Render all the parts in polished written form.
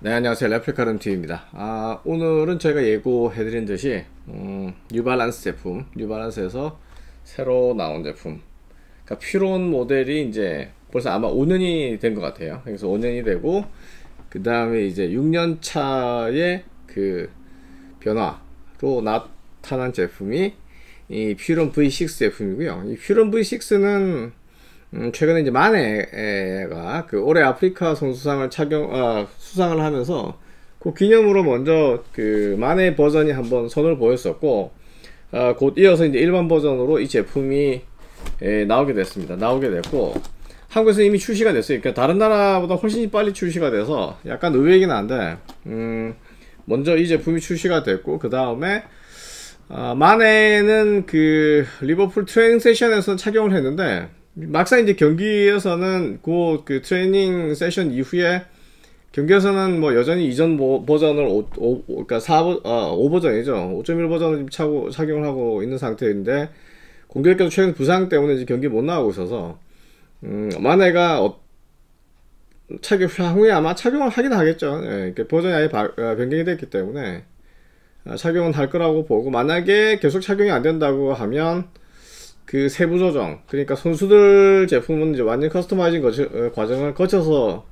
네, 안녕하세요. 레플리카룸TV입니다. 오늘은 저희가 예고해드린 듯이 뉴발란스 제품, 뉴발란스에서 새로 나온 제품, 그러니까 퓨론 모델이 이제 벌써 아마 5년이 된 것 같아요. 그래서 5년이 되고 그 다음에 이제 6년 차의 그 변화로 나타난 제품이 이 퓨론 V6 제품이고요. 이 퓨론 V6는 최근에 이제 마네가 그 올해 아프리카 선수상을 수상을 하면서 그 기념으로 먼저 그 마네 버전이 한번 선을 보였었고, 곧 이어서 이제 일반 버전으로 이 제품이 나오게 됐습니다. 나오게 됐고, 한국에서 이미 출시가 됐어요. 그러니까 다른 나라보다 훨씬 빨리 출시가 돼서 약간 의외이긴 한데, 먼저 이 제품이 출시가 됐고, 그 다음에 마네는 그 리버풀 트레이닝 세션에서 착용을 했는데, 막상 이제 경기에서는 그 트레이닝 세션 이후에 경기에서는 뭐 여전히 이전 버전을 그러니까 5버전이죠. 5.1 버전을 지금 착용을 하고 있는 상태인데, 공교롭게도 최근 부상 때문에 이제 경기 못 나가고 있어서 마네가 향후에 아마 착용을 하긴 하겠죠. 버전이 아예 변경이 됐기 때문에 착용은 할 거라고 보고, 만약에 계속 착용이 안 된다고 하면 그 세부 조정, 그러니까 선수들 제품은 이제 완전 커스터마이징 과정을 거쳐서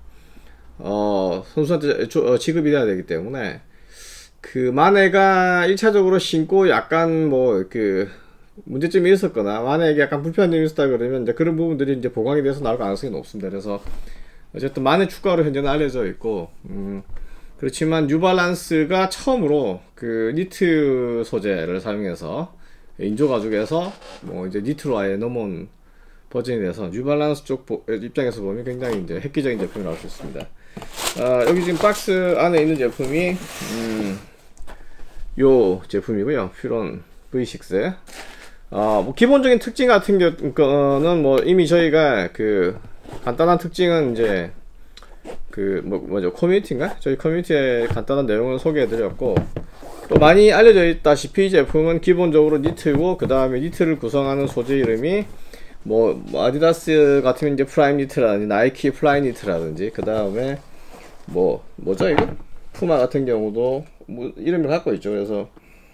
선수한테 지급이 돼야 되기 때문에, 그 마네가 1차적으로 신고 약간 뭐 그 문제점이 있었거나 마네에게 약간 불편한 점이 있었다 그러면 이제 그런 부분들이 이제 보강이 돼서 나올 가능성이 높습니다. 그래서 어쨌든 마네 추가로 현재는 알려져 있고, 그렇지만 뉴발란스가 처음으로 그 니트 소재를 사용해서 인조 가죽에서 뭐 이제 니트로 아예 넘어온 버전이 돼서 뉴발란스 쪽 입장에서 보면 굉장히 이제 획기적인 제품이 나올 수 있습니다. 여기 지금 박스 안에 있는 제품이 요 제품이고요. 퓨론 V6. 뭐 기본적인 특징 같은 거는 뭐 이미 저희가 그 간단한 특징은 이제 그 뭐죠, 커뮤니티인가? 저희 커뮤니티에 간단한 내용을 소개해드렸고, 또 많이 알려져 있다시피 이 제품은 기본적으로 니트고, 그 다음에 니트를 구성하는 소재 이름이 뭐 아디다스 같으면 이제 프라임 니트라든지 나이키 플라이 니트라든지, 그 다음에 뭐죠 이거? 푸마 같은 경우도 뭐 이름을 갖고 있죠. 그래서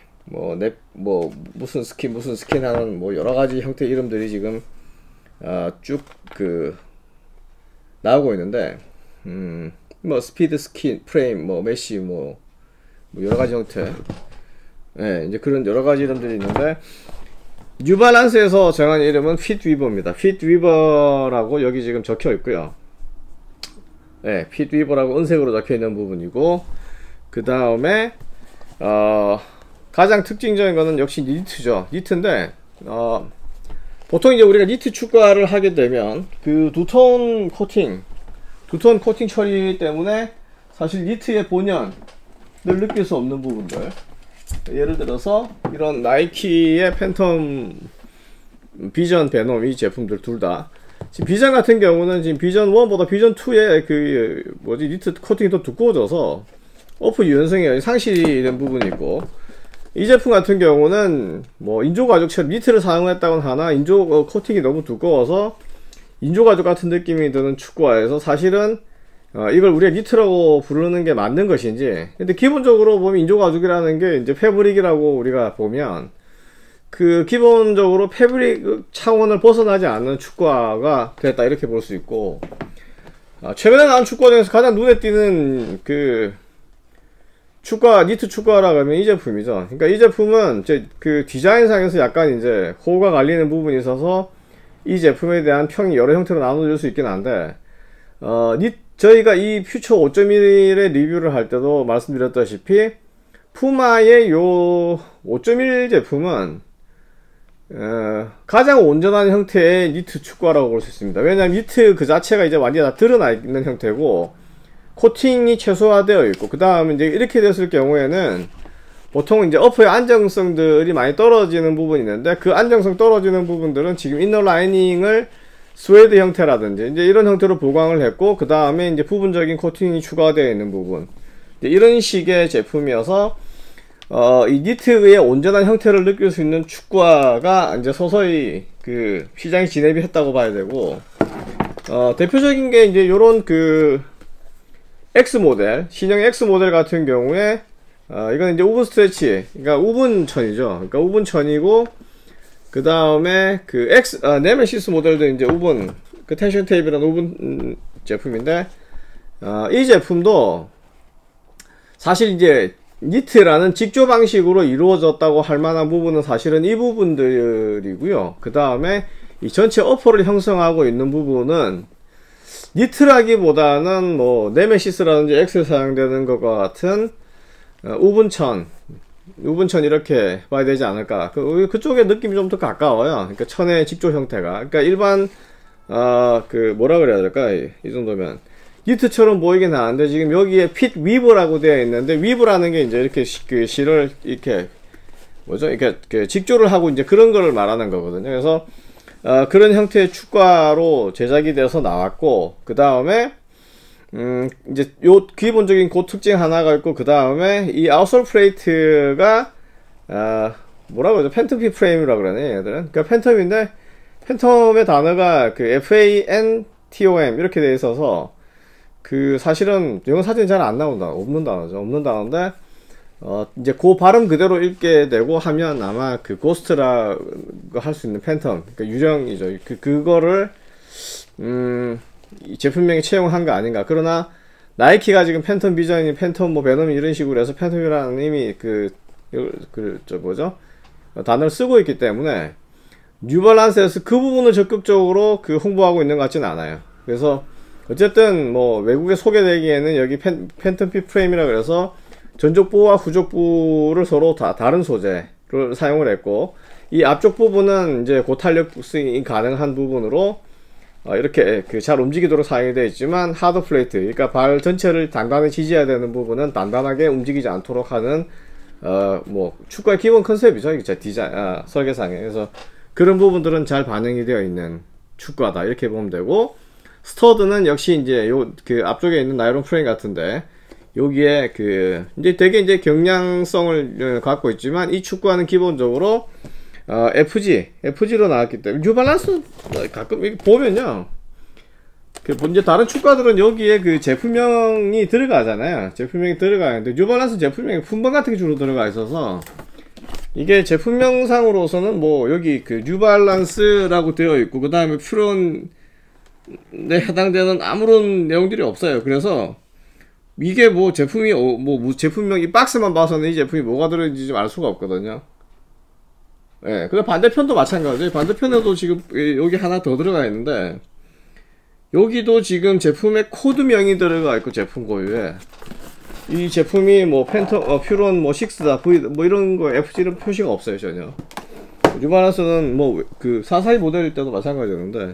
무슨 스킨 하는 뭐 여러가지 형태 이름들이 지금 쭉 그 나오고 있는데, 뭐 스피드 스킨 프레임 메쉬 뭐 여러가지 형태, 이제 그런 여러가지 이름들이 있는데, 뉴발란스에서 정한 이름은 핏위버입니다. 핏위버라고 여기 지금 적혀 있고요. 핏위버라고 은색으로 적혀 있는 부분이고, 그 다음에 가장 특징적인 거는 역시 니트죠. 니트인데, 보통 이제 우리가 니트 추가를 하게 되면 그 두톤 코팅 처리 때문에 사실 니트의 본연을 느낄 수 없는 부분들, 예를 들어서 이런 나이키의 팬텀, 비전, 베놈 이 제품들 둘 다, 지금 비전 같은 경우는 지금 비전 1보다 비전 2의 그 니트 코팅이 더 두꺼워져서 어프 유연성이 상실이 된 부분이 있고, 이 제품 같은 경우는 뭐 인조 가죽처럼 니트를 사용했다곤 하나 인조 코팅이 너무 두꺼워서 인조 가죽 같은 느낌이 드는 축구화에서 사실은 이걸 우리가 니트라고 부르는 게 맞는 것인지, 근데 기본적으로 보면 인조 가죽이라는 게 이제 패브릭이라고 우리가 보면 그 기본적으로 패브릭 차원을 벗어나지 않는 축구화가 됐다, 이렇게 볼 수 있고, 최근에 나온 축구화 중에서 가장 눈에 띄는 그 니트 축구화라고 하면 이 제품이죠. 그러니까 이 제품은 그 디자인상에서 약간 이제 호가 갈리는 부분이 있어서 이 제품에 대한 평이 여러 형태로 나눠질 수 있긴 한데, 저희가 이 퓨처 5.1의 리뷰를 할 때도 말씀드렸다시피 푸마의 요 5.1 제품은 가장 온전한 형태의 니트 축구화라고 볼 수 있습니다. 왜냐하면 니트 그 자체가 이제 완전히 다 드러나 있는 형태고, 코팅이 최소화되어 있고, 그 다음에 이제 이렇게 됐을 경우에는 보통 이제 어퍼의 안정성들이 많이 떨어지는 부분이 있는데, 그 안정성 떨어지는 부분들은 지금 이너 라이닝을 스웨드 형태라든지 이제 이런 형태로 보강을 했고, 그 다음에 이제 부분적인 코팅이 추가되어 있는 부분, 이런 식의 제품이어서 이 니트의 온전한 형태를 느낄 수 있는 축구화가 이제 서서히 그 시장에 진입이 했다고 봐야 되고, 대표적인 게 이제 요런 그 X 모델, 신형 X 모델 같은 경우에 이건 이제 우분 스트레치, 그러니까 우분천이죠. 그러니까 우분천이고, 그 다음에 그 네메시스 모델도 이제 우분, 그 텐션 테이프라는 우분 제품인데, 이 제품도 사실 이제 니트라는 직조 방식으로 이루어졌다고 할 만한 부분은 사실은 이 부분들이고요. 그 다음에 이 전체 어퍼를 형성하고 있는 부분은 니트라기보다는 뭐 네메시스라든지 X에 사용되는 것과 같은 우분천 이렇게 봐야 되지 않을까. 그쪽에 느낌이 좀 더 가까워요. 그러니까 천의 직조 형태가. 그러니까 일반 그 뭐라 그래야 될까, 이 정도면 니트처럼 보이긴 하는데, 지금 여기에 핏 위브라고 되어 있는데, 위브라는 게 이제 이렇게 그 실을 이렇게 뭐죠, 이렇게 직조를 하고 이제 그런 거를 말하는 거거든요. 그래서 그런 형태의 축과로 제작이 돼서 나왔고, 그 다음에 이제 요 기본적인 그 특징 하나가 있고, 그 다음에 이 아웃솔 플레이트가 뭐라 그러죠, 팬텀 프레임이라 그러네 얘들은. 그러니까 팬텀인데, 팬텀의 단어가 그 FANTOM 이렇게 돼 있어서 그 사실은 영어 사전이 잘 안 나온다, 없는 단어죠. 없는 단어인데 이제 그 발음 그대로 읽게 되고 하면 아마 그 고스트라고 할 수 있는 팬텀, 그러니까 유령이죠. 그거를 이 제품명에 채용한 거 아닌가. 그러나 나이키가 지금 팬텀 비전이 팬텀 뭐 베놈이 이런 식으로 해서 팬텀이라는 이미 저 뭐죠, 단어를 쓰고 있기 때문에 뉴발란스에서 그 부분을 적극적으로 홍보하고 있는 것 같지는 않아요. 그래서 어쨌든 뭐 외국에 소개되기에는 여기 팬텀 핏 프레임이라 그래서 전족부와 후족부를 서로 다 다른 소재를 사용을 했고, 이 앞쪽 부분은 이제 고탄력 스윙이 가능한 부분으로 이렇게 잘 움직이도록 사용이 되어 있지만, 하드 플레이트, 그러니까 발 전체를 단단히 지지해야 되는 부분은 단단하게 움직이지 않도록 하는 뭐 축구의 기본 컨셉이죠, 이게 디자인 설계상에. 그래서 그런 부분들은 잘 반영이 되어 있는 축구하다 이렇게 보면 되고, 스터드는 역시 이제 앞쪽에 있는 나이론 프레임 같은데, 여기에 이제 되게 이제 경량성을 갖고 있지만, 이 축구화는 기본적으로 FG로 나왔기 때문에, 뉴발란스 가끔 보면요, 이제 다른 축구화들은 여기에 제품명이 들어가잖아요. 제품명이 들어가는데 뉴발란스 제품명이 품번 같은 게 주로 들어가 있어서, 이게 제품명상으로서는 뭐 여기 뉴발란스라고 되어 있고, 그 다음에 퓨런에 해당되는 아무런 내용들이 없어요. 그래서 이게 뭐 제품이 제품명 이 박스만 봐서는 이 제품이 뭐가 들어있는지 좀 알 수가 없거든요. 예, 근데 반대편도 마찬가지예요. 반대편에도 지금 여기 하나 더 들어가 있는데, 여기도 지금 제품의 코드명이 들어가 있고, 제품 고유에 이 제품이 뭐 팬텀 퓨런 뭐 6다 V 뭐 이런 거 FG는 표시가 없어요, 전혀. 뉴발란스는 뭐 442 모델일 때도 마찬가지였는데,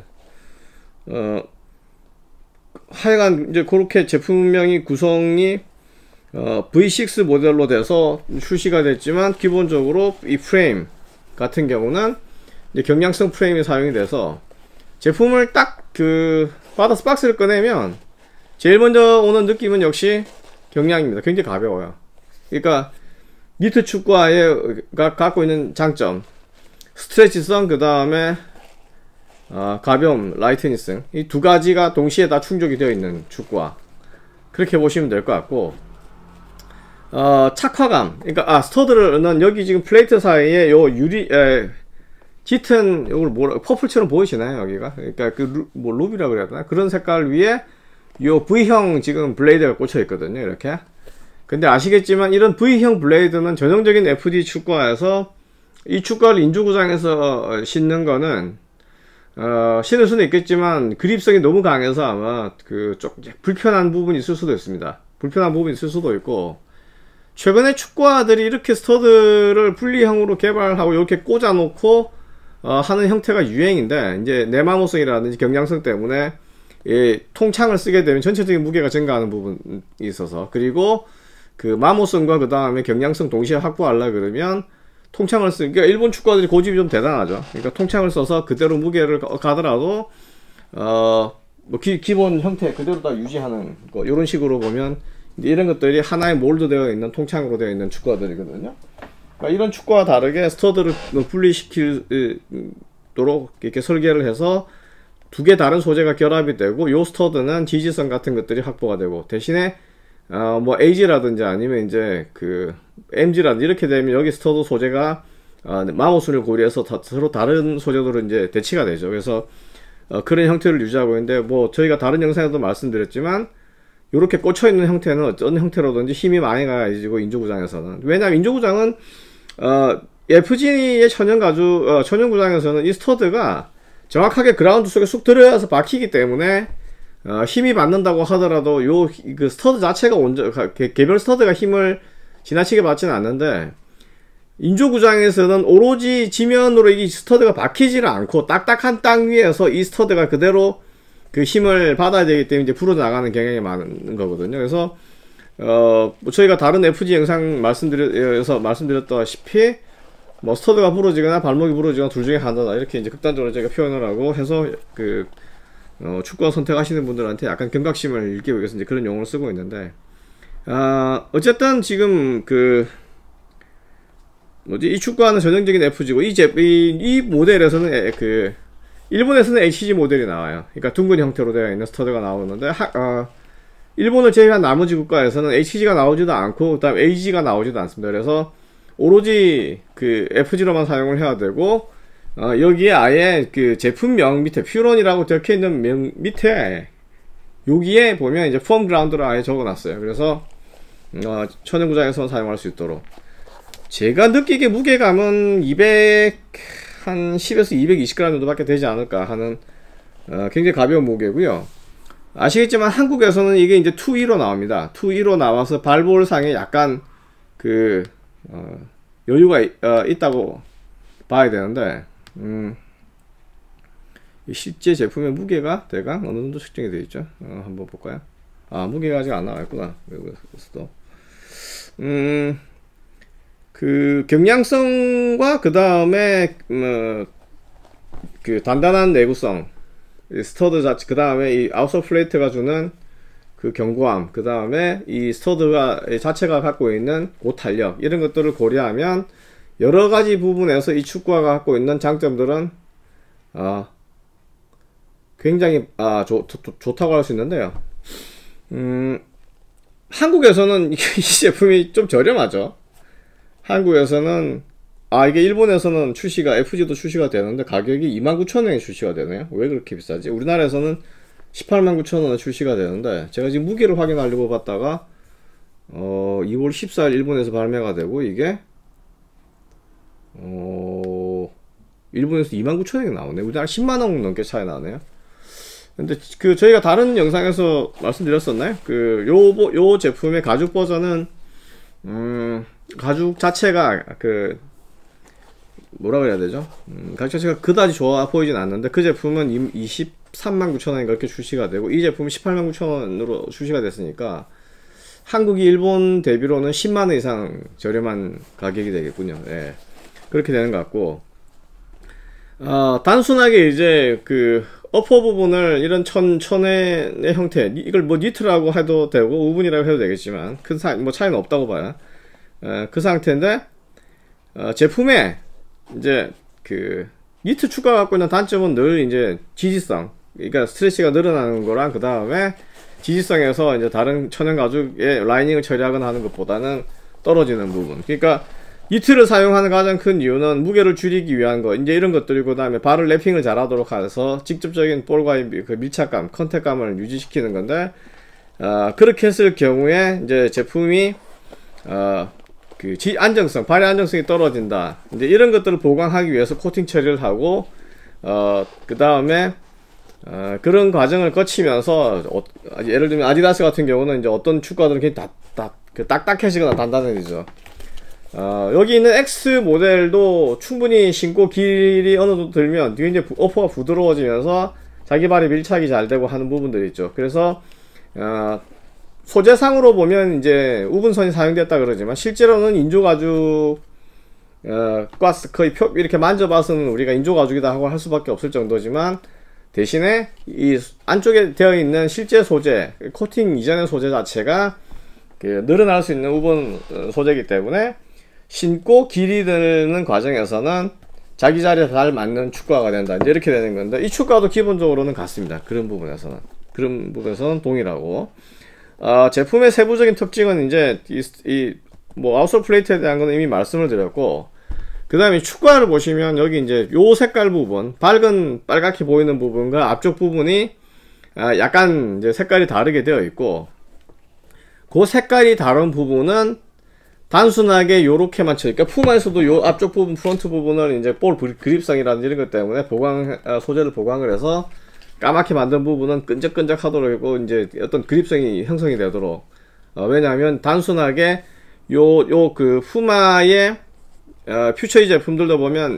하여간 이제 그렇게 제품명이 구성이 V6 모델로 돼서 출시가 됐지만, 기본적으로 이 프레임 같은 경우는 이제 경량성 프레임이 사용이 돼서, 제품을 딱 받아서 박스를 꺼내면 제일 먼저 오는 느낌은 역시 경량입니다. 굉장히 가벼워요. 그러니까 니트 축구화가 갖고 있는 장점, 스트레치성, 그 다음에 가벼움, 라이트니성, 이 두 가지가 동시에 다 충족이 되어 있는 축구화, 그렇게 보시면 될 것 같고, 착화감, 그러니까 스터드를 넣은 여기 지금 플레이트 사이에 요 짙은 요걸 퍼플처럼 보이시나요, 여기가? 그러니까 뭐 루비라 그래야 되나, 그런 색깔 위에 요 V형 지금 블레이드가 꽂혀 있거든요, 이렇게. 근데 아시겠지만 이런 V형 블레이드는 전형적인 FD 축구화에서, 이 축구화를 인조구장에서 신는 거는 신을 수는 있겠지만 그립성이 너무 강해서 아마 좀 불편한 부분이 있을 수도 있습니다. 불편한 부분이 있을 수도 있고, 최근에 축구화들이 이렇게 스터드를 분리형으로 개발하고 이렇게 꽂아 놓고 하는 형태가 유행인데, 이제 내마모성이라든지 경량성 때문에 통창을 쓰게 되면 전체적인 무게가 증가하는 부분이 있어서, 그리고 마모성과 그 다음에 경량성 동시에 확보하려 그러면 통창을 그러니까 일본 축구화들이 고집이 좀 대단하죠. 그러니까 통창을 써서 그대로 무게를 가더라도 뭐 기본 형태 그대로 다 유지하는 거, 이런 식으로 보면 이런 것들이 하나의 몰드 되어 있는 통창으로 되어 있는 축구화들이거든요. 그러니까 이런 축구와 다르게 스터드를 분리시키도록 이렇게 설계를 해서 두 개 다른 소재가 결합이 되고, 요 스터드는 지지성 같은 것들이 확보가 되고, 대신에 뭐 AG라든지 아니면 이제 그 MG라든지 이렇게 되면 여기 스터드 소재가 마모순을 고려해서 서로 다른 소재로 이제 대치가 되죠. 그래서 그런 형태를 유지하고 있는데, 뭐 저희가 다른 영상에도 말씀드렸지만 이렇게 꽂혀 있는 형태는 어떤 형태로든지 힘이 많이 가해지고, 인조구장에서는. 왜냐하면 인조구장은 FG의 천연구장에서는 이 스터드가 정확하게 그라운드 속에 쑥 들어가서 박히기 때문에 힘이 받는다고 하더라도 그 스터드 자체가 개별 스터드가 힘을 지나치게 받지는 않는데, 인조구장에서는 오로지 지면으로 이 스터드가 박히지를 않고 딱딱한 땅 위에서 이 스터드가 그대로 그 힘을 받아야 되기 때문에 이제 불어나가는 경향이 많은 거거든요. 그래서 뭐 저희가 다른 FG 영상 말씀드렸다시피 뭐 스터드가 부러지거나 발목이 부러지거나 둘 중에 하나다, 이렇게 이제 극단적으로 제가 표현을 하고 해서 그 축구화 선택하시는 분들한테 약간 경각심을 일깨우기 위해서 이제 그런 용어를 쓰고 있는데, 어쨌든 지금 이 축구화는 전형적인 FG고, 이 모델에서는 일본에서는 HG 모델이 나와요. 그러니까 둥근 형태로 되어 있는 스터드가 나오는데, 일본을 제외한 나머지 국가에서는 HG가 나오지도 않고, 그 다음 AG가 나오지도 않습니다. 그래서 오로지 그 FG로만 사용을 해야 되고, 여기에 아예 그 제품명 밑에 퓨런이라고 적혀 있는 명 밑에 여기에 보면 이제 폼 그라운드를 아예 적어놨어요. 그래서 천연구장에서 사용할 수 있도록. 제가 느끼기에 무게감은 210에서 220g 정도밖에 되지 않을까 하는 굉장히 가벼운 무게고요. 아시겠지만 한국에서는 이게 이제 2.2로 나옵니다. 2.2로 나와서 발볼상에 약간 여유가 있다고 봐야 되는데, 실제 제품의 무게가 대강 어느 정도 측정이 되어 있죠. 한번 볼까요? 무게가 아직 안 나와 있구나. 외국에서도. 그 경량성과 그 다음에 그 단단한 내구성, 스터드 자체, 그 다음에 이 아웃서 플레이트가 주는 그 견고함, 그 다음에 이 스터드가 자체가 갖고 있는 고탄력, 이런 것들을 고려하면 여러 가지 부분에서 이 축구화가 갖고 있는 장점들은 굉장히 좋다고 할 수 있는데요. 한국에서는 이 제품이 좀 저렴하죠. 한국에서는 이게 일본에서는 출시가 FG도 출시가 되는데 가격이 29,000원에 출시가 되네요. 왜 그렇게 비싸지? 우리나라에서는 189,000원에 출시가 되는데, 제가 지금 무게를 확인하려고 봤다가 2월 14일 일본에서 발매가 되고, 이게 일본에서 29,000원이 나오네. 우리나라 10만원 넘게 차이 나네요. 근데 저희가 다른 영상에서 말씀드렸었나요? 요 제품의 가죽 버전은 가죽 자체가 뭐라 그래야 되죠? 가죽 자체가 그다지 좋아 보이진 않는데, 그 제품은 239,000원인가 그렇게 출시가 되고, 이 제품은 189,000원으로 출시가 됐으니까 한국이 일본 대비로는 10만원 이상 저렴한 가격이 되겠군요. 예. 그렇게 되는 것 같고, 단순하게 이제 어퍼 부분을 이런 천의 형태, 이걸 뭐 니트라고 해도 되고 우분이라고 해도 되겠지만 큰 차이는 없다고 봐요. 그 상태인데, 제품에 이제 니트 축구가 갖고 있는 단점은 늘 이제 지지성, 그러니까 스트레치가 늘어나는 거랑, 그 다음에 지지성에서 이제 다른 천연 가죽의 라이닝을 처리하거나 하는 것보다는 떨어지는 부분. 그러니까 니트를 사용하는 가장 큰 이유는 무게를 줄이기 위한 거, 이제 이런 것들이고, 그 다음에 발을 랩핑을 잘하도록 해서 직접적인 볼과의 밀착감, 컨택감을 유지시키는 건데, 그렇게 했을 경우에 이제 제품이 안정성, 발의 안정성이 떨어진다. 이제 이런 것들을 보강하기 위해서 코팅 처리를 하고, 그 다음에 그런 과정을 거치면서 예를 들면 아디다스 같은 경우는 이제 어떤 축구화들은 굉장히 딱딱해지거나 단단해지죠. 여기 있는 X 모델도 충분히 신고 길이 어느 정도 들면 뒤에 이제 어퍼가 부드러워지면서 자기 발이 밀착이 잘 되고 하는 부분들이 있죠. 그래서 소재상으로 보면 이제 우분선이 사용됐다 그러지만, 실제로는 인조가죽 거의 이렇게 만져봐서는 우리가 인조가죽이다 하고 할 수밖에 없을 정도지만, 대신에 이 안쪽에 되어 있는 실제 소재, 코팅 이전의 소재 자체가 늘어날 수 있는 우분 소재이기 때문에 신고 길이 드는 과정에서는 자기 자리에 잘 맞는 축구화가 된다, 이제 이렇게 되는 건데, 이 축구화도 기본적으로는 같습니다. 그런 부분에서는 동일하고, 제품의 세부적인 특징은 이제 뭐 아웃솔 플레이트에 대한 건 이미 말씀을 드렸고, 그 다음에 축구화를 보시면 여기 이제 요 색깔 부분, 밝은 빨갛게 보이는 부분과 앞쪽 부분이 약간 이제 색깔이 다르게 되어 있고, 그 색깔이 다른 부분은 단순하게 요렇게만 쳐. 그러니까 푸마에서도 요 앞쪽 부분, 프론트 부분을 이제 볼 그립성이라든지 이런 것 때문에 소재를 보강을 해서 까맣게 만든 부분은 끈적끈적 하도록 하고, 이제 어떤 그립성이 형성이 되도록. 왜냐하면 단순하게 그 푸마의 퓨처이 제품들도 보면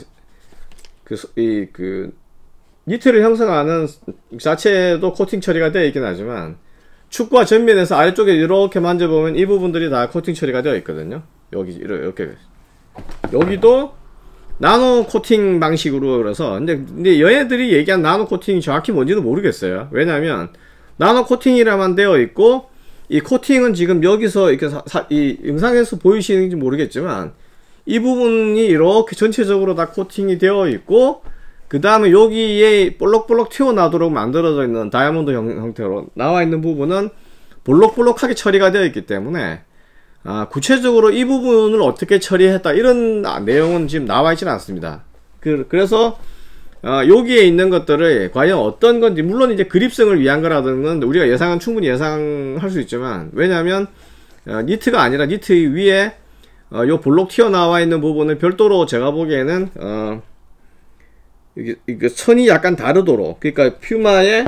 니트를 형성하는 자체도 코팅 처리가 되어 있긴 하지만, 축구화 전면에서 아래쪽에 이렇게 만져보면 이 부분들이 다 코팅 처리가 되어 있거든요. 여기 이렇게 여기도 나노 코팅 방식으로. 그래서 근데 얘네들이 얘기한 나노 코팅이 정확히 뭔지도 모르겠어요. 왜냐하면 나노 코팅이라만 되어 있고, 이 코팅은 지금 여기서 이렇게 이 영상에서 보이시는지 모르겠지만 이 부분이 이렇게 전체적으로 다 코팅이 되어 있고, 그 다음에 여기에 볼록볼록 튀어나오도록 만들어져 있는 다이아몬드 형태로 나와 있는 부분은 볼록볼록하게 처리가 되어 있기 때문에, 구체적으로 이 부분을 어떻게 처리했다 이런 내용은 지금 나와 있지는 않습니다. 그래서 여기에 있는 것들을 과연 어떤 건지, 물론 이제 그립성을 위한 거라는 건 우리가 충분히 예상할 수 있지만, 왜냐하면 니트가 아니라 니트 위에 요 볼록 튀어나와 있는 부분을 별도로 제가 보기에는 이게 천이 약간 다르도록, 그러니까 퓨마의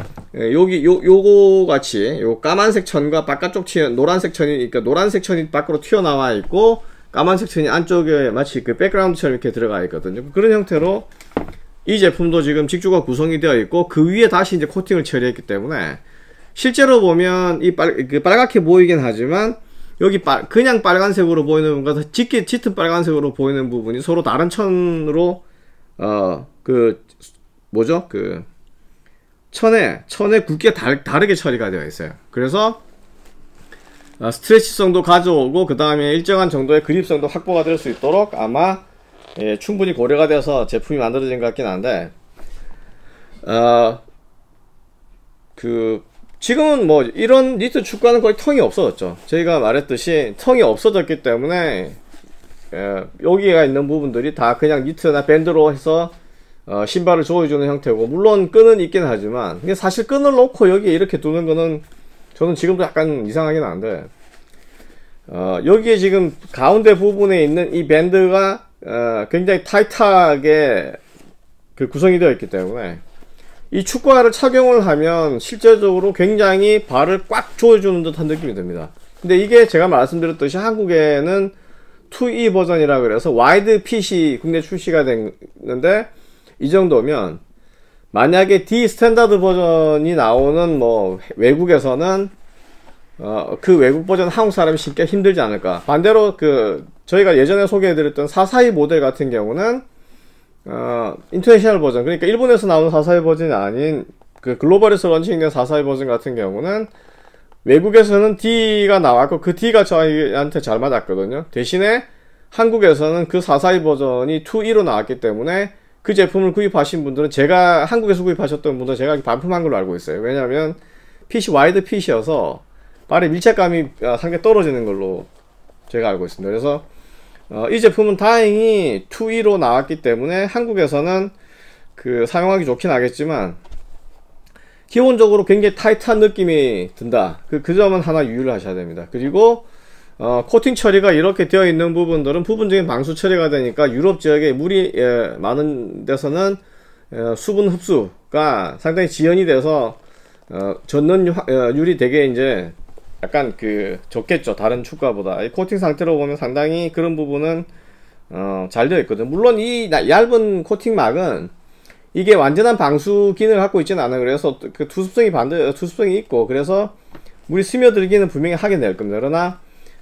요거 같이 요 까만색 천과 바깥쪽 노란색 천이, 그러니까 노란색 천이 밖으로 튀어나와 있고 까만색 천이 안쪽에 마치 그 백그라운드처럼 이렇게 들어가 있거든요. 그런 형태로 이 제품도 지금 직조가 구성이 되어 있고, 그 위에 다시 이제 코팅을 처리했기 때문에 실제로 보면 빨갛게 보이긴 하지만, 여기 그냥 빨간색으로 보이는 부분과 짙은 빨간색으로 보이는 부분이 서로 다른 천으로 천에 굵게 다르게 처리가 되어 있어요. 그래서 스트레치성도 가져오고, 그 다음에 일정한 정도의 그립성도 확보가 될 수 있도록 아마 충분히 고려가 돼서 제품이 만들어진 것 같긴 한데, 지금은 뭐 이런 니트 축구화는 거의 텅이 없어졌죠. 저희가 말했듯이 텅이 없어졌기 때문에 여기가 있는 부분들이 다 그냥 니트나 밴드로 해서 신발을 조여주는 형태고, 물론 끈은 있긴 하지만, 근데 사실 끈을 놓고 여기에 이렇게 두는 거는 저는 지금도 약간 이상하긴 한데, 여기에 지금 가운데 부분에 있는 이 밴드가 굉장히 타이트하게 구성이 되어 있기 때문에 이 축구화를 착용을 하면 실제적으로 굉장히 발을 꽉 조여주는 듯한 느낌이 듭니다. 근데 이게 제가 말씀드렸듯이 한국에는 2E 버전이라 그래서 와이드 핏이 국내 출시가 됐는데, 이 정도면 만약에 D 스탠다드 버전이 나오는 뭐 외국에서는 그 외국 버전 한국 사람이 신기 힘들지 않을까. 반대로 저희가 예전에 소개해드렸던 442 모델 같은 경우는 인터내셔널 버전, 그러니까 일본에서 나오는 442 버전이 아닌 글로벌에서 런칭된 442 버전 같은 경우는 외국에서는 D가 나왔고, 그 D가 저희한테 잘 맞았거든요. 대신에 한국에서는 그 442 버전이 2E로 나왔기 때문에 그 제품을 구입하신 분들은, 제가 한국에서 구입하셨던 분들은 제가 반품한 걸로 알고 있어요. 왜냐하면 핏이 와이드 핏이어서 발의 밀착감이 상당히 떨어지는 걸로 제가 알고 있습니다. 그래서 이 제품은 다행히 2E로 나왔기 때문에 한국에서는 사용하기 좋긴 하겠지만 기본적으로 굉장히 타이트한 느낌이 든다. 그 점은 하나 유의를 하셔야 됩니다. 그리고 코팅 처리가 이렇게 되어 있는 부분들은 부분적인 방수 처리가 되니까, 유럽 지역에 물이 많은 데서는 수분 흡수가 상당히 지연이 돼서 젖는율이 되게 이제 약간 적겠죠. 다른 축구화보다. 이 코팅 상태로 보면 상당히 그런 부분은 잘 되어 있거든. 물론 이 얇은 코팅막은 이게 완전한 방수 기능을 갖고 있지는 않아요. 그래서 투습성이 있고, 그래서 물이 스며들기는 분명히 하게 될 겁니다. 그러나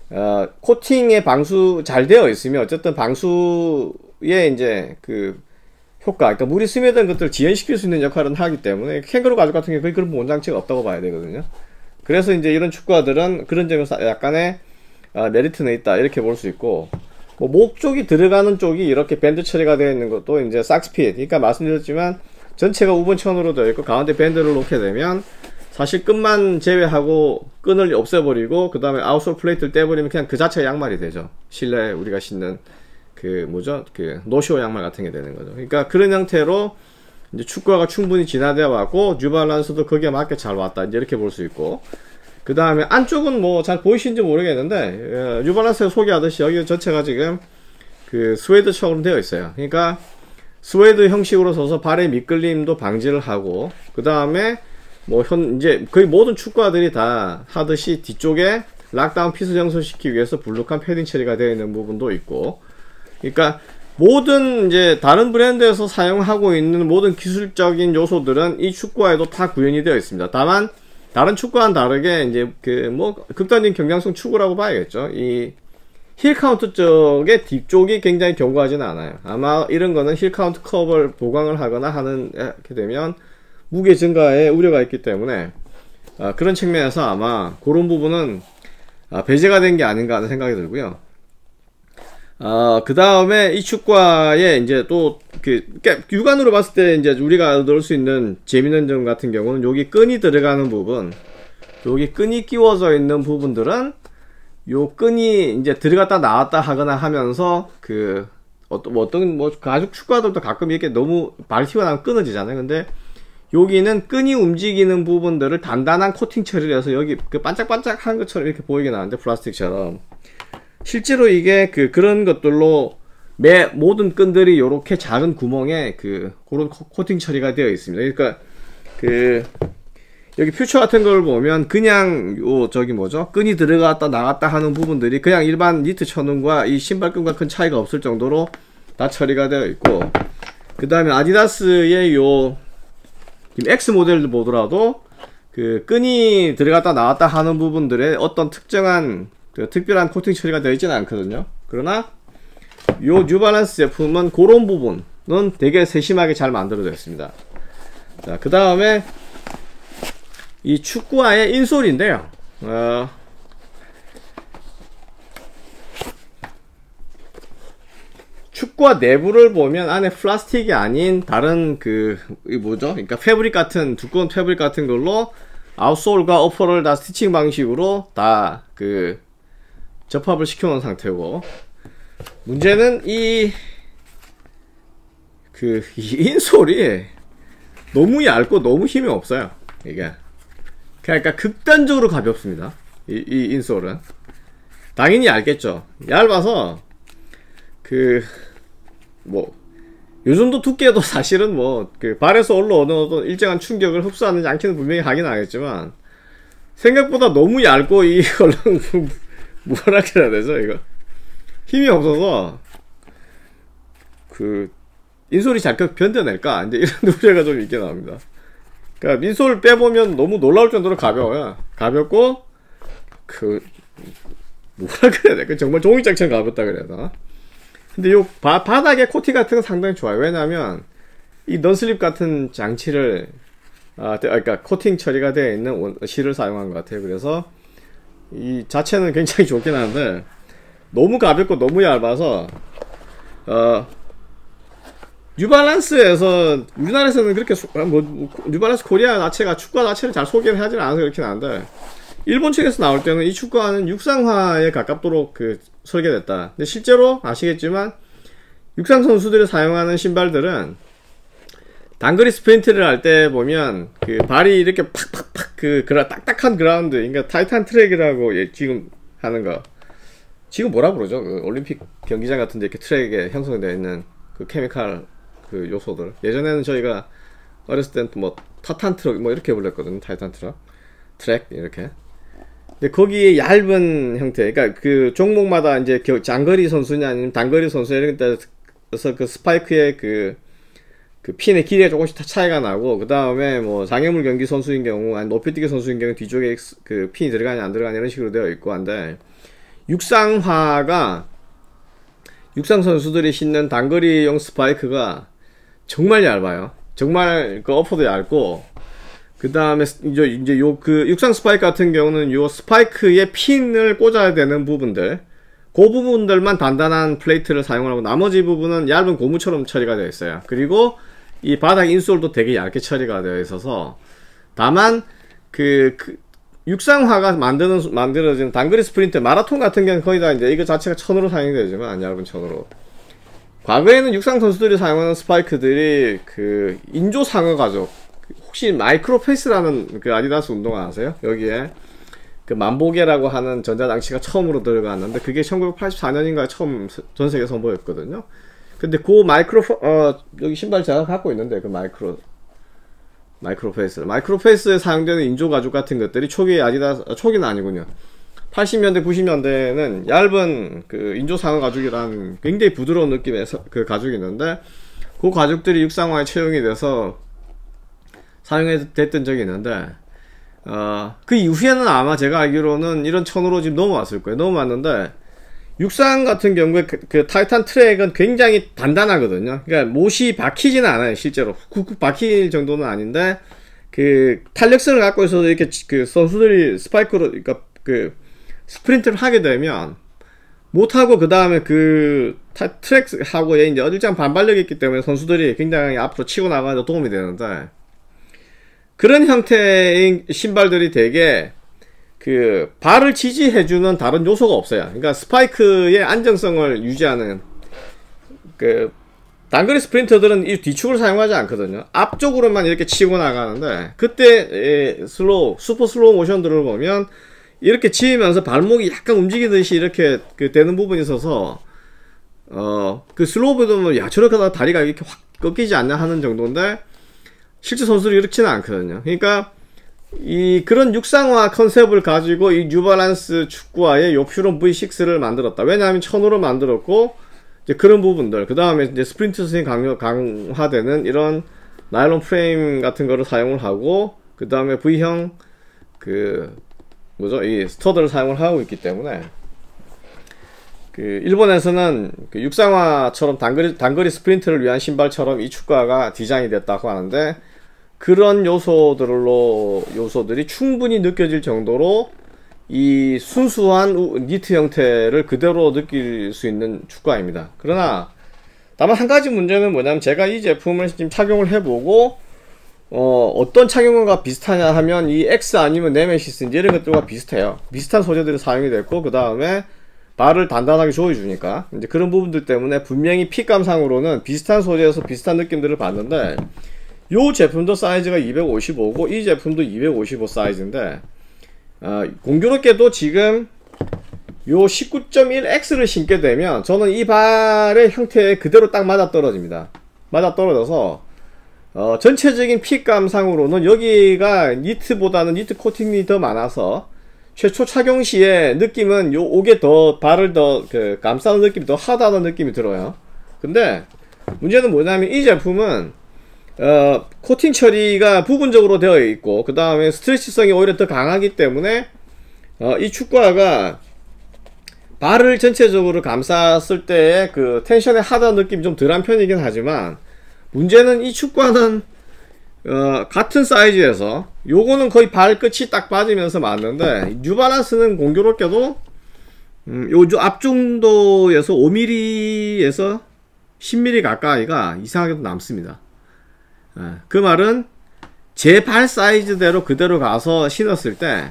코팅의 방수 잘 되어 있으면 어쨌든 방수의 이제 효과, 그러니까 물이 스며든 것들을 지연시킬 수 있는 역할은 하기 때문에 캥거루 가죽 같은 경우에 그런 보온 장치가 없다고 봐야 되거든요. 그래서 이제 이런 축구화들은 그런 점에서 약간의 메리트는 있다, 이렇게 볼 수 있고, 뭐 목 쪽이 들어가는 쪽이 이렇게 밴드 처리가 되어 있는 것도 이제 삭스핏, 그러니까 말씀드렸지만 전체가 우분천으로 되어 있고 가운데 밴드를 놓게 되면 사실 끈만 제외하고 끈을 없애버리고 그 다음에 아웃솔 플레이트를 떼버리면 그냥 그 자체가 양말이 되죠. 실내 우리가 신는 그 뭐죠? 그 노쇼 양말 같은 게 되는 거죠. 그러니까 그런 형태로 이제 축구화가 충분히 진화되어 왔고 뉴발란스도 거기에 맞게 잘 왔다. 이제 이렇게 볼 수 있고 그 다음에 안쪽은 뭐 잘 보이시는지 모르겠는데 뉴발란스가 소개하듯이 여기 전체가 지금 그 스웨드처럼 되어 있어요. 그러니까 스웨드 형식으로 서서 발의 미끌림도 방지를 하고 그 다음에 뭐 이제 거의 모든 축구화들이 다 하듯이 뒤쪽에 락다운 핏을 형성시키기 위해서 블룩한 패딩 처리가 되어 있는 부분도 있고 그러니까 모든 이제 다른 브랜드에서 사용하고 있는 모든 기술적인 요소들은 이 축구화에도 다 구현이 되어 있습니다. 다만 다른 축구와는 다르게 이제 그 뭐 극단적인 경량성 추구라고 봐야겠죠. 이 힐 카운트 쪽의 뒤쪽이 굉장히 견고하지는 않아요. 아마 이런 거는 힐 카운트 컵을 보강을 하거나 하게 되면 무게 증가에 우려가 있기 때문에 그런 측면에서 아마 그런 부분은 배제가 된 게 아닌가 하는 생각이 들고요. 그 다음에 이 축구화에 이제 또 그러니까 육안으로 봤을 때 이제 우리가 넣을 수 있는 재밌는 점 같은 경우는 여기 끈이 들어가는 부분, 여기 끈이 끼워져 있는 부분들은 요 끈이 이제 들어갔다 나왔다 하거나 하면서 그 어떤 가죽 축구화들도 가끔 이렇게 너무 발 튀어나오면 끊어지잖아요. 근데 여기는 끈이 움직이는 부분들을 단단한 코팅 처리를 해서 여기 그 반짝반짝한 것처럼 이렇게 보이게 나는데 플라스틱처럼 실제로 이게 그런 것들로 모든 끈들이 요렇게 작은 구멍에 그런 코팅 처리가 되어 있습니다. 그러니까 여기 퓨처 같은 걸 보면 그냥 끈이 들어갔다 나갔다 하는 부분들이 그냥 일반 니트 천원과 이 신발끈과 큰 차이가 없을 정도로 다 처리가 되어 있고 그 다음에 아디다스의 지금 X 모델을 보더라도 그 끈이 들어갔다 나왔다 하는 부분들에 어떤 특정한 특별한 코팅 처리가 되어 있지는 않거든요. 그러나 요 뉴발란스 제품은 그런 부분은 되게 세심하게 잘 만들어져 있습니다. 자, 그 다음에 이 축구화의 인솔인데요. 축구화 내부를 보면 안에 플라스틱이 아닌 다른 그러니까 패브릭 같은 두꺼운 패브릭 같은 걸로 아웃솔과 어퍼를 다 스티칭 방식으로 다 접합을 시켜 놓은 상태고 문제는 이 인솔이 너무 얇고 너무 힘이 없어요. 이게 그러니까 극단적으로 가볍습니다. 이 인솔은 당연히 얇겠죠. 얇아서 요 정도 두께도 사실은 발에서 올라오는 어떤 일정한 충격을 흡수하는지 않기는 분명히 하긴 하겠지만 생각보다 너무 얇고 이걸로 뭐라 그래야 되죠? 이거 힘이 없어서 인솔이 잘 견뎌낼까? 이제 이런 우려가 좀 있게 나옵니다. 그러니까 인솔 빼보면 너무 놀라울 정도로 가벼워요. 가볍고 뭐라 그래야 될까? 정말 종이짝처럼 가볍다 그래야 되나? 근데 요 바닥에 코팅 같은 건 상당히 좋아요. 왜냐면 이 넌슬립 같은 장치를 그러니까 코팅 처리가 되어 있는 실을 사용한 것 같아요. 그래서 이 자체는 굉장히 좋긴 한데 너무 가볍고 너무 얇아서 뉴발란스에서 우리나라에서는 그렇게 뉴발란스 코리아 자체가 축구화 자체를 잘 소개를 하지는 않아서 그렇긴 한데 일본 측에서 나올 때는 이 축구화는 육상화에 가깝도록 설계됐다. 근데 실제로 아시겠지만 육상 선수들이 사용하는 신발들은 단거리 스프린트를 할 때 보면 발이 이렇게 팍팍팍 딱딱한 그라운드, 그러니까 타이탄 트랙이라고 지금 하는 거, 지금 뭐라 그러죠? 올림픽 경기장 같은데 이렇게 트랙에 형성되어 있는 케미칼 요소들. 예전에는 저희가 어렸을 때는 타탄 트럭 이렇게 불렀거든요. 타이탄 트랙 이렇게. 근데 거기에 얇은 형태, 그러니까 종목마다 이제 장거리 선수냐 아니면 단거리 선수냐 이런 데서 스파이크의 핀의 길이가 조금씩 차이가 나고, 그 다음에 장애물 경기 선수인 경우, 아니 높이뛰기 선수인 경우 뒤쪽에 핀이 들어가냐 안 들어가냐 이런 식으로 되어 있고 한데, 육상화가 육상 선수들이 신는 단거리용 스파이크가 정말 얇아요. 정말 어퍼도 얇고, 그 다음에 이제 육상 스파이크 같은 경우는 요 스파이크에 핀을 꽂아야 되는 부분들, 그 부분들만 단단한 플레이트를 사용하고 나머지 부분은 얇은 고무처럼 처리가 되어 있어요. 그리고 이 바닥 인솔도 되게 얇게 처리가 되어 있어서, 다만 육상화가 만들어지는 단거리 스프린트, 마라톤 같은 경우는 거의 다 이제 이거 자체가 천으로 사용이 되지만, 얇은 천으로. 과거에는 육상 선수들이 사용하는 스파이크들이 그 인조 상어 가죽, 혹시 마이크로페이스라는 그 아디다스 운동화 아세요? 여기에 그 만보계라고 하는 전자장치가 처음으로 들어갔는데, 그게 1984년인가 처음 전 세계 선보였거든요. 근데 그 여기 신발 제가 갖고 있는데, 그 마이크로페이스에 사용되는 인조 가죽 같은 것들이 초기는 아니군요. 80년대, 90년대에는 얇은 그 인조 상어 가죽이라는 굉장히 부드러운 느낌의 그 가죽이 있는데, 그 가죽들이 육상화에 채용이 돼서 사용됐던 적이 있는데, 그 이후에는 아마 제가 알기로는 이런 천으로 지금 넘어왔을 거예요. 넘어왔는데, 육상 같은 경우에 그 타이탄 트랙은 굉장히 단단하거든요. 그러니까 못이 박히지는 않아요, 실제로. 쿡쿡 박힐 정도는 아닌데, 그 탄력성을 갖고 있어서 이렇게 그 선수들이 스파이크로, 그러니까 그 스프린트를 하게 되면 못하고, 그 다음에 그 트랙하고 이제 일정 반발력이 있기 때문에 선수들이 굉장히 앞으로 치고 나가는 데 도움이 되는데, 그런 형태의 신발들이 되게 그 발을 지지해주는 다른 요소가 없어요. 그러니까 스파이크의 안정성을 유지하는, 그 단거리 스프린터들은 이 뒤축을 사용하지 않거든요. 앞쪽으로만 이렇게 치고 나가는데, 그때 슈퍼 슬로우 모션들을 보면 이렇게 치면서 발목이 약간 움직이듯이 이렇게 되는 부분이 있어서 그 슬로우 보면 야, 저렇게 하다 다리가 이렇게 확 꺾이지 않냐 하는 정도인데, 실제 선수들이 이렇지는 않거든요. 그러니까 그런 육상화 컨셉을 가지고 이 뉴발란스 축구화의 요퓨론 V6를 만들었다. 왜냐하면 천으로 만들었고, 이제 그런 부분들, 그 다음에 이제 스프린트 스윙 강화되는 이런 나일론 프레임 같은 거를 사용을 하고, 그 다음에 V형 이 스터드를 사용을 하고 있기 때문에, 일본에서는 그 육상화처럼 단거리 스프린트를 위한 신발처럼 이 축구화가 디자인이 됐다고 하는데, 그런 요소들이 충분히 느껴질 정도로 이 순수한 니트 형태를 그대로 느낄 수 있는 축구화입니다. 그러나 다만 한 가지 문제는 뭐냐면, 제가 이 제품을 지금 착용을 해보고 어떤 착용감과 비슷하냐 하면, 이 X 아니면 네메시스 이런 것들과 비슷해요. 비슷한 소재들이 사용이 됐고, 그 다음에 발을 단단하게 조여주니까 이제 그런 부분들 때문에 분명히 핏감상으로는 비슷한 소재에서 비슷한 느낌들을 받는데, 요 제품도 사이즈가 255고 이 제품도 255 사이즈인데, 공교롭게도 지금 요 19.1X를 신게 되면 저는 이 발의 형태에 그대로 딱 맞아떨어집니다. 맞아떨어져서 전체적인 핏감상으로는 여기가 니트보다는 니트 코팅이 더 많아서 최초 착용 시에 느낌은 요게 더 발을 더 감싸는 느낌이 더 하다는 느낌이 들어요. 근데 문제는 뭐냐면, 이 제품은 코팅 처리가 부분적으로 되어 있고, 그 다음에 스트레치성이 오히려 더 강하기 때문에 이 축구화가 발을 전체적으로 감쌌을 때의 그 텐션의 하다는 느낌이 좀 덜한 편이긴 하지만, 문제는 이 축구화는 같은 사이즈에서 요거는 거의 발끝이 딱 빠지면서 맞는데, 뉴발란스는 공교롭게도 요 앞중도에서 5mm에서 10mm 가까이가 이상하게도 남습니다. 그 말은 제 발 사이즈대로 그대로 가서 신었을 때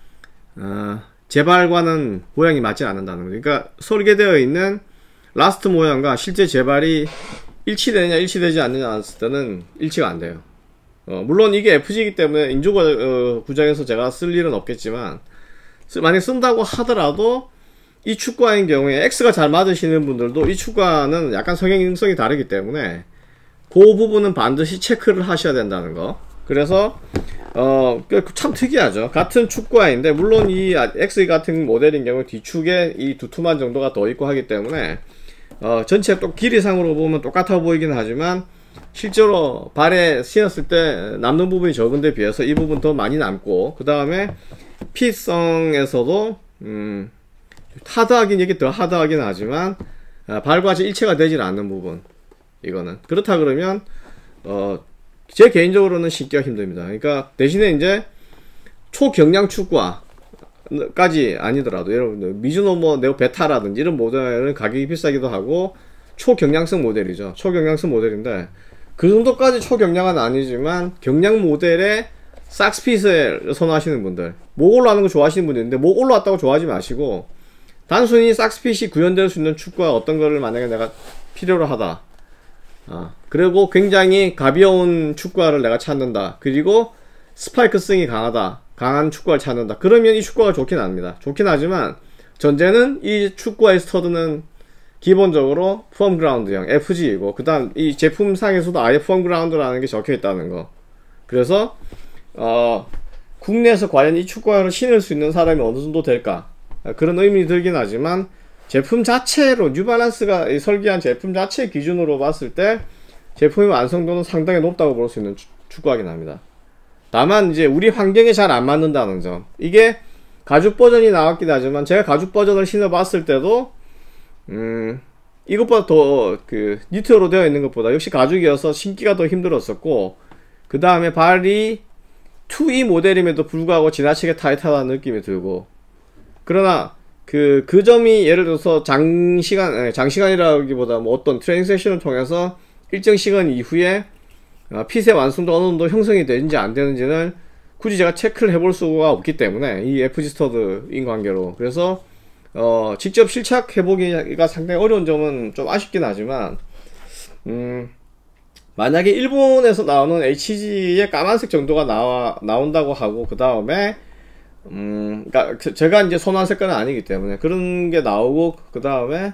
제 발과는 모양이 맞지 않는다는 거죠. 그러니까 설계되어 있는 라스트 모양과 실제 제 발이 일치되느냐 일치되지 않느냐 했을 때는 일치가 안 돼요. 물론 이게 FG이기 때문에 인조 구장에서 제가 쓸 일은 없겠지만, 만약 쓴다고 하더라도 이 축구화인 경우에 X가 잘 맞으시는 분들도 이 축구화는 약간 성형성이 다르기 때문에 그 부분은 반드시 체크를 하셔야 된다는 거. 그래서 참 특이하죠. 같은 축구화인데, 물론 이 X 같은 모델인 경우 뒤축에 이 두툼한 정도가 더 있고 하기 때문에 전체 또 길이상으로 보면 똑같아 보이긴 하지만, 실제로 발에 신었을 때 남는 부분이 적은데 비해서 이 부분 더 많이 남고, 그 다음에 핏성에서도 하드하긴, 이게 더 하드하긴 하지만 발과 일체가 되질 않는 부분, 이거는 그렇다 그러면 제 개인적으로는 신기가 힘듭니다. 그러니까 대신에 이제 초경량 축구화까지 아니더라도, 여러분들 미즈노 네오 베타라든지 이런 모델은 가격이 비싸기도 하고 초경량성 모델이죠. 초경량성 모델인데, 그 정도까지 초경량은 아니지만 경량 모델의 삭스핏을 선호하시는 분들, 목 올라가는 거 좋아하시는 분들 있는데 목 올라왔다고 좋아하지 마시고 단순히 삭스핏이 구현될 수 있는 축구와 어떤 거를 만약에 내가 필요로 하다, 그리고 굉장히 가벼운 축구화를 내가 찾는다, 그리고 스파이크성이 강한 축구화를 찾는다, 그러면 이 축구화가 좋긴 합니다. 좋긴 하지만 전제는 이 축구화의 스터드는 기본적으로 펌 그라운드형 FG이고, 그 다음 이 제품상에서도 아예 펌 그라운드라는 게 적혀 있다는 거. 그래서 국내에서 과연 이 축구화를 신을 수 있는 사람이 어느 정도 될까, 그런 의문이 들긴 하지만 제품 자체로 뉴발란스가 설계한 제품 자체 기준으로 봤을 때 제품의 완성도는 상당히 높다고 볼 수 있는 축구화긴 합니다. 다만 이제 우리 환경에 잘 안 맞는다는 점. 이게 가죽 버전이 나왔긴 하지만 제가 가죽 버전을 신어봤을 때도 이것보다 더 니트로 되어 있는 것보다 역시 가죽이어서 신기가 더 힘들었었고, 그 다음에 발이 2E 모델임에도 불구하고 지나치게 타이트하다는 느낌이 들고, 그러나 그 점이 예를 들어서 장시간이라기보다 뭐 어떤 트레이닝 세션을 통해서 일정 시간 이후에 핏의 완성도 어느 정도 형성이 되는지 안 되는지는 굳이 제가 체크를 해볼 수가 없기 때문에, 이 FG 스터드인 관계로. 그래서 직접 실착해보기가 상당히 어려운 점은 좀 아쉽긴 하지만, 만약에 일본에서 나오는 HG의 까만색 정도가 나온다고 하고, 그 다음에 그러니까 제가 이제 선호한 색깔은 아니기 때문에 그런 게 나오고, 그 다음에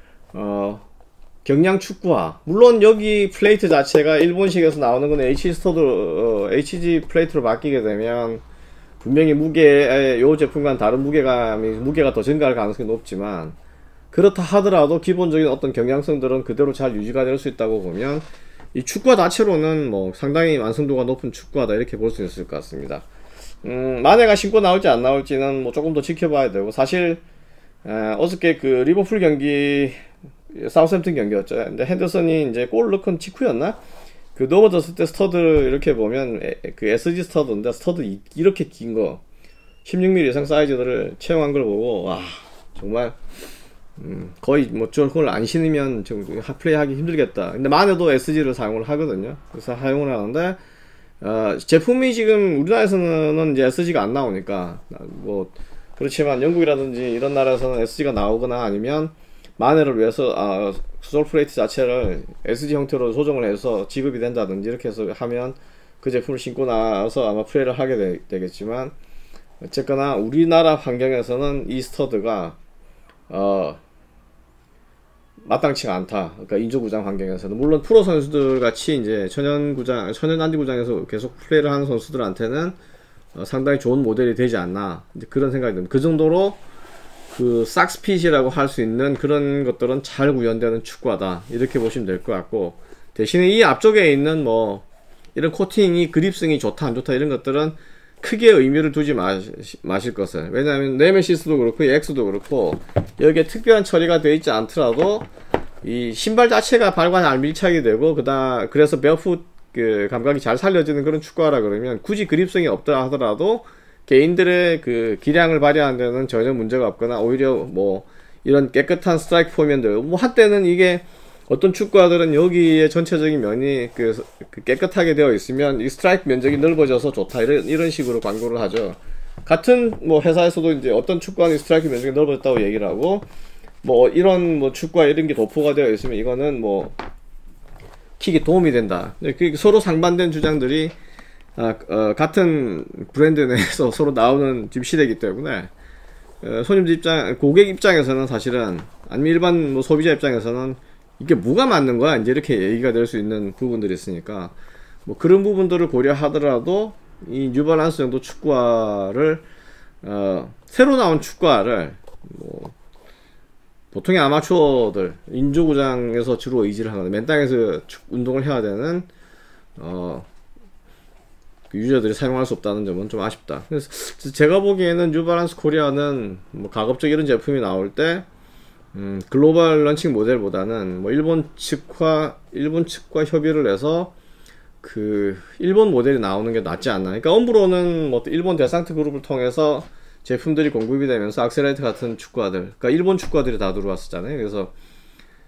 경량 축구화, 물론 여기 플레이트 자체가 일본식에서 나오는 건 HG 플레이트로 바뀌게 되면 분명히 요 제품과는 다른 무게가 더 증가할 가능성이 높지만, 그렇다 하더라도 기본적인 어떤 경량성들은 그대로 잘 유지가 될 수 있다고 보면 이 축구화 자체로는 뭐 상당히 완성도가 높은 축구화다, 이렇게 볼 수 있을 것 같습니다. 마네가 신고 나올지 안 나올지는 뭐 조금 더 지켜봐야 되고, 사실 어저께 그 리버풀 경기, 사우샘튼 경기였죠. 근데 핸더슨이 이제 골 넣은 직후였나? 그 넘어졌을 때 스터드 이렇게 보면 그 SG 스터드인데, 스터드 이렇게 긴 거 16mm 이상 사이즈들을 채용한 걸 보고, 와 정말 거의 뭐 저걸 안 신으면 좀 플레이 하기 힘들겠다. 근데 만에도 SG를 사용을 하거든요. 그래서 사용을 하는데 제품이 지금 우리나라에서는 이제 SG가 안 나오니까 뭐 그렇지만 영국이라든지 이런 나라에서는 SG가 나오거나 아니면 만회를 위해서 솔 플레이트 자체를 SG 형태로 조정을 해서 지급이 된다든지 이렇게 해서 하면 그 제품을 신고 나서 아마 플레이를 하게 되겠지만, 어쨌거나 우리나라 환경에서는 이 스터드가 마땅치가 않다. 그러니까 인조구장 환경에서는, 물론 프로 선수들 같이 이제 천연 안디 구장에서 계속 플레이를 하는 선수들한테는 상당히 좋은 모델이 되지 않나, 이제 그런 생각이 듭니다. 그 정도로 그 삭스핏이라고 할 수 있는 그런 것들은 잘 구현되는 축구화다, 이렇게 보시면 될 것 같고, 대신에 이 앞쪽에 있는 뭐 이런 코팅이 그립성이 좋다 안 좋다 이런 것들은 크게 의미를 두지 마실 것을. 왜냐하면 네메시스도 그렇고 X도 그렇고 여기에 특별한 처리가 되어 있지 않더라도 이 신발 자체가 발과 잘 밀착이 되고, 그래서 베어풋 그 감각이 잘 살려지는 그런 축구화라 그러면 굳이 그립성이 없다 하더라도 개인들의 그 기량을 발휘하는 데는 전혀 문제가 없거나, 오히려 뭐 이런 깨끗한 스트라이크 포면들, 뭐 한때는 이게 어떤 축구화들은 여기에 전체적인 면이 깨끗하게 되어 있으면 이 스트라이크 면적이 넓어져서 좋다, 이런 식으로 광고를 하죠. 같은 뭐 회사에서도 이제 어떤 축구화는 스트라이크 면적이 넓어졌다고 얘기를 하고, 뭐 이런 뭐 축구화 이런 게 도포가 되어 있으면 이거는 뭐 킥에 도움이 된다. 서로 상반된 주장들이 같은 브랜드 내에서 서로 나오는 지금 시대이기 때문에, 고객 입장에서는 사실은, 아니면 일반 뭐 소비자 입장에서는 이게 뭐가 맞는 거야, 이제 이렇게 얘기가 될 수 있는 부분들이 있으니까, 뭐 그런 부분들을 고려하더라도 이 뉴발란스 정도 축구화를 새로 나온 축구화를 뭐 보통의 아마추어들, 인조구장에서 주로 의지를 하거나 맨 땅에서 운동을 해야 되는 유저들이 사용할 수 없다는 점은 좀 아쉽다. 그래서 제가 보기에는 뉴발란스 코리아는 뭐 가급적 이런 제품이 나올 때 글로벌 런칭 모델보다는 뭐 일본 측과 협의를 해서 그 일본 모델이 나오는 게 낫지 않나. 그러니까 엄브로는 뭐 일본 데상트 그룹을 통해서 제품들이 공급이 되면서 악셀레이트 같은 축구화들, 그러니까 일본 축구화들이 다 들어왔었잖아요. 그래서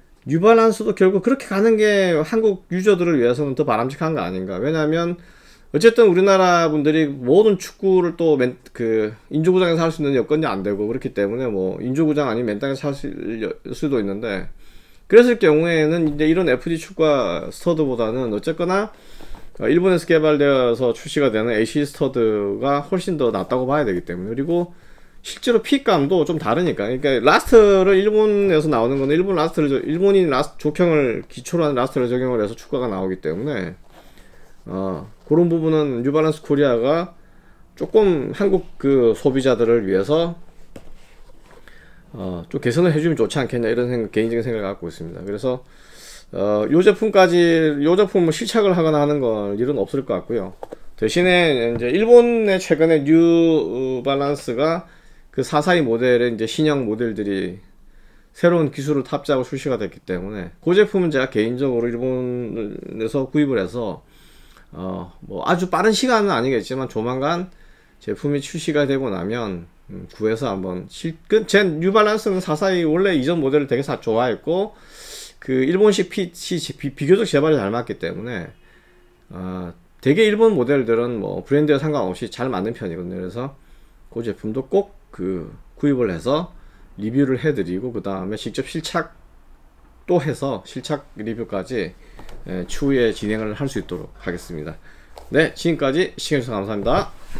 뉴발란스도 결국 그렇게 가는 게 한국 유저들을 위해서는 더 바람직한 거 아닌가. 왜냐하면 어쨌든 우리나라 분들이 모든 축구를 또 인조구장에서 할 수 있는 여건이 안 되고 그렇기 때문에 뭐 인조구장 아니면 맨땅에서 할 수도 있는데, 그랬을 경우에는 이제 이런 FD 축구화 스터드보다는 어쨌거나 일본에서 개발되어서 출시가 되는 AC 스터드가 훨씬 더 낫다고 봐야 되기 때문에, 그리고 실제로 핏감도 좀 다르니까. 그러니까 라스트를 일본에서 나오는 거는 일본인 족형을 기초로 한 라스트를 적용을 해서 축구가 나오기 때문에 그런 부분은 뉴발란스 코리아가 조금 한국 소비자들을 위해서 좀 개선을 해주면 좋지 않겠냐, 이런 개인적인 생각을 갖고 있습니다. 그래서 요 제품을 실착을 하거나 하는 건 일은 없을 것 같고요. 대신에 이제 일본의 최근에 뉴발란스가 그 442 모델의 이제 신형 모델들이 새로운 기술을 탑재하고 출시가 됐기 때문에, 그 제품은 제가 개인적으로 일본에서 구입을 해서 뭐 아주 빠른 시간은 아니겠지만 조만간 제품이 출시가 되고 나면 구해서 한번 제 뉴발란스는 442 원래 이전 모델을 되게 좋아했고, 그 일본식 핏이 비교적 제발이 잘 맞기 때문에 되게 일본 모델들은 뭐 브랜드에 상관없이 잘 맞는 편이거든요. 그래서 그 제품도 꼭 구입을 해서 리뷰를 해드리고, 그 다음에 직접 실착도 해서 실착 리뷰까지 추후에 진행을 할 수 있도록 하겠습니다. 네, 지금까지 시청해주셔서 감사합니다.